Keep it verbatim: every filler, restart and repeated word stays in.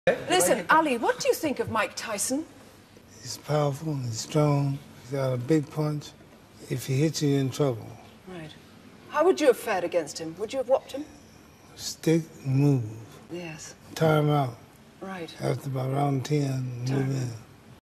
Listen, Ali, what do you think of Mike Tyson? He's powerful, he's strong, he's got a big punch. If he hits you, you're in trouble. Right. How would you have fared against him? Would you have whopped him? Stick, move. Yes. Tire him out. Right. After about round ten, move in.